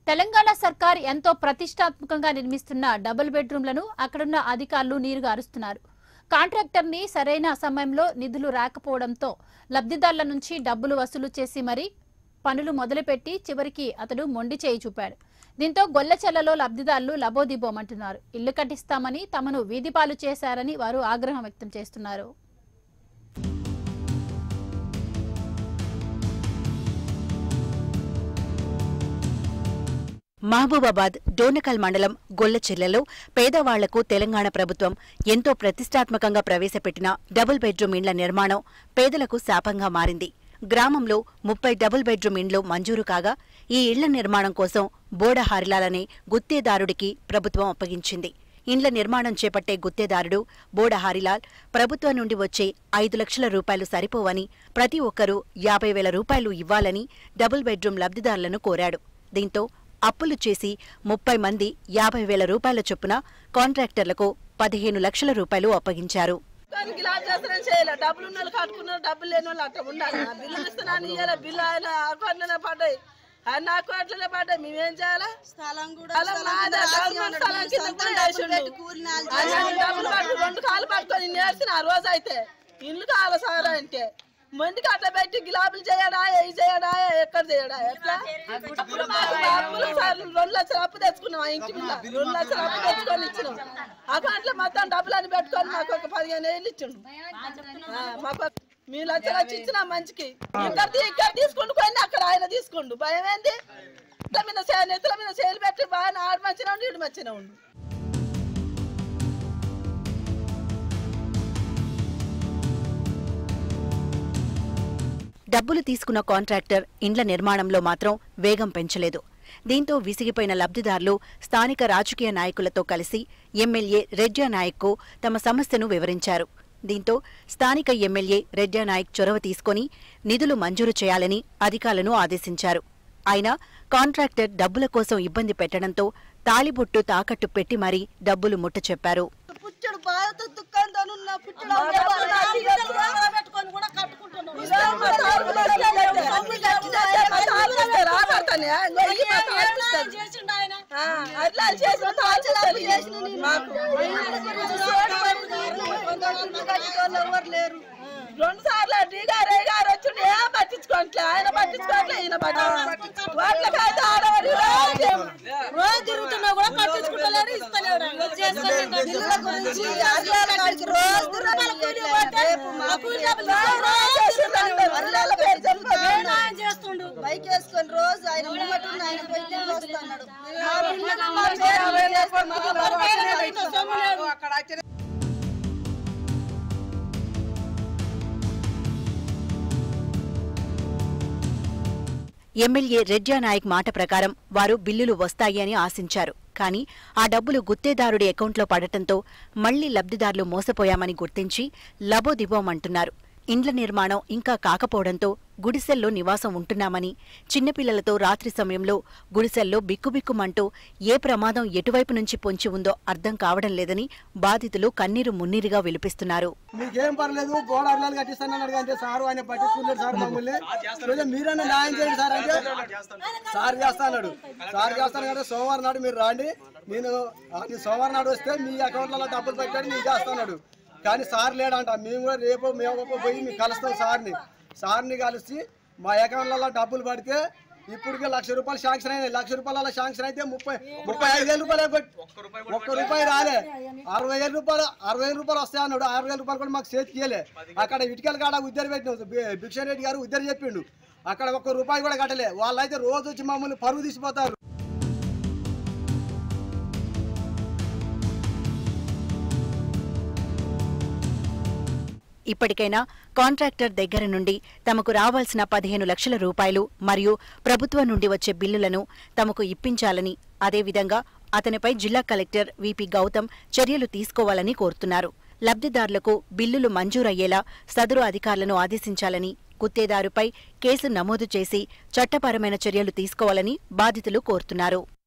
తెలంగాణ సర్కార్ ఎంతో ప్రతిష్టాత్మకంగా నిర్మిస్తున్న డబుల్ బెడ్రూమ్లను అక్కడున్న అధికారులు నీరుగారుస్తున్నారు. కాంట్రాక్టర్ ని సరైన సమయంలో నిధులు రాకపోవడంతో లబ్ధిదారుల నుంచి డబ్బులు వసూలు చేసి మరీ పనులు మొదలుపెట్టి చివరికి అతడు మొండి చేయి చూపాడు. దీంతో గొల్లచెల్లలో లబ్ధిదారులు లబోదిబోమంటున్నారు. ఇల్లు కట్టిస్తామని తమను వీధిపాలు చేశారని వారు ఆగ్రహం వ్యక్తం చేస్తున్నారు. మహబూబాబాద్ డోనకల్ మండలం గొల్లచెర్లలో పేదవాళ్లకు తెలంగాణ ప్రభుత్వం ఎంతో ప్రతిష్టాత్మకంగా ప్రవేశపెట్టిన డబుల్ బెడ్రూమ్ ఇండ్ల నిర్మాణం పేదలకు శాపంగా మారింది. గ్రామంలో 30 డబుల్ బెడ్రూమ్ ఇండ్లు మంజూరు కాగా ఈ ఇళ్ల నిర్మాణం కోసం బోడ హారిలాలనే గుత్తేదారుడికి ప్రభుత్వం అప్పగించింది. ఇండ్ల నిర్మాణం చేపట్టే గుత్తేదారుడు బోడ హారిలాల్ ప్రభుత్వం నుండి వచ్చే 5 లక్షల రూపాయలు సరిపోవని ప్రతి ఒక్కరూ 50,000 రూపాయలు ఇవ్వాలని డబుల్ బెడ్రూమ్ లబ్ధిదారులను కోరాడు. దీంతో అప్పులు చేసి 30 మంది 50,000 రూపాయల చొప్పున కాంట్రాక్టర్లకు 15 లక్షల రూపాయలు అప్పగించారు. ఇల్లు కావాలి సార్ అంటే మందికి అట్లా పెట్టి గిలాబులు చేయడా ఏ చేయడా ఎక్కడ చేయడా ఎట్లా అప్పులు సార్ 2 లక్షలు అప్పు తెచ్చుకున్నాం. ఆ ఇంటి మీద 2 లక్షలు అప్పు తెచ్చుకొని ఇచ్చినాం. అకౌంట్లో మొత్తం డబ్బులు అని పెట్టుకొని మాకు ఒక 15,000 ఇచ్చిండు. మాకు మీ లక్షలు వచ్చి ఇచ్చినా మంచికి ఇక్కడ తీసుకుంటూ పోయింది, అక్కడ ఆయన తీసుకుండు. భయం ఏంది? నెత్తుల మీద సేలు పెట్టి బాగా ఆడు మంచిగా ఉండి ఇటు మంచిగా ఉండు. డబ్బులు తీసుకున్న కాంట్రాక్టర్ ఇండ్ల నిర్మాణంలో మాత్రం వేగం పెంచలేదు. దీంతో విసిగిపోయిన లబ్ధిదారులు స్థానిక రాజకీయ నాయకులతో కలిసి ఎమ్మెల్యే రెడ్యానాయక్కు తమ సమస్యను వివరించారు. దీంతో స్థానిక ఎమ్మెల్యే రెడ్యానాయక్ చొరవ తీసుకుని నిధులు మంజూరు చేయాలని అధికారులను ఆదేశించారు. అయినా కాంట్రాక్టర్ డబ్బుల కోసం ఇబ్బంది పెట్టడంతో తాళిబొట్టు తాకట్టు పెట్టి మరీ డబ్బులు ముట్ట చెప్పారు. లేరు 2 సార్లు డీగారు వచ్చిండు. ఏం పట్టించుకోవట్లే, ఆయన పట్టించుకోవట్లే, ఈయన వాళ్ళకైతే ఆడవాళ్ళు రోజు తిరుగుతున్నా కూడా పట్టించుకుంటలేరు, ఇస్తలేడు. చేస్తుండు బైక్ వేసుకొని రోజు ఆయన ఆయన వస్తున్నాడు. ఎమ్మెల్యే రెడ్యానాయక్ మాట ప్రకారం వారు బిల్లులు వస్తాయి అని ఆశించారు. కానీ ఆ డబ్బులు గుత్తేదారుడి అకౌంట్లో పడటంతో మళ్లీ లబ్ధిదారులు మోసపోయామని గుర్తించి లబోదిబోమంటున్నారు. ఇండ్ల నిర్మాణం ఇంకా కాకపోవడంతో గుడిసెల్లో నివాసం ఉంటున్నామని, చిన్నపిల్లలతో రాత్రి సమయంలో గుడిసెల్లో బిక్కుబిక్కుమంటూ ఏ ప్రమాదం ఎటువైపు నుంచి పొంచి ఉందో అర్థం కావడం లేదని బాధితులు కన్నీరు మున్నీరుగా విలిపిస్తున్నారు. మీకేం పర్లేదు, గోడ అర్లాలు కట్టిస్తానన్నాడు అంటే సారు ఆయన పట్టించుకున్నాడు సార్. మమ్మల్ని మీరన్నా న్యాయం చేయండి సార్ అంటే సార్ చేస్తాడు. సార్ చేస్తాను కదా సోమవారం నాడు మీరు రాండి, నేను సోమవారం నాడు వస్తే మీ అకౌంట్లలో డబ్బులు పెట్టాడు నేను చేస్తున్నాడు. కానీ సార్ లేడంట. మేము కూడా రేపు మేము పోయి మీకు కలుస్తాం సార్ని కలిసి మా అకౌంట్లలో డబ్బులు పడితే ఇప్పటికే 1,00,000 రూపాయలు శాంక్షన్ అయినాయి. 1,00,000 రూపాయల శాంక్షన్ అయితే 35,000 రూపాయలు ₹1 రాలే. 60,000 రూపాయలు వస్తాయి అన్నాడు. 6,000 రూపాయలు కూడా మాకు చేతికి ఇయ్యలే. అక్కడ ఇటుకల కాడ ఉద్దరి పెట్టినాం. భిక్షన్ రెడ్డి గారు ఉద్దరి చెప్పిండు. అక్కడ ₹1 కూడా కట్టలే. వాళ్ళైతే రోజు వచ్చి మమ్మల్ని పరుగు తీసిపోతారు. ఇప్పటికైనా కాంట్రాక్టర్ దగ్గర నుండి తమకు రావాల్సిన 15 లక్షల రూపాయలు మరియు ప్రభుత్వం నుండి వచ్చే బిల్లులను తమకు ఇప్పించాలని, అదేవిధంగా అతనిపై జిల్లా కలెక్టర్ విపి గౌతమ్ చర్యలు తీసుకోవాలని కోరుతున్నారు. లబ్ధిదారులకు బిల్లులు మంజూరయ్యేలా సదరు అధికారులను ఆదేశించాలని, గుత్తేదారుపై కేసు నమోదు చేసి చట్టపరమైన చర్యలు తీసుకోవాలని బాధితులు కోరుతున్నారు.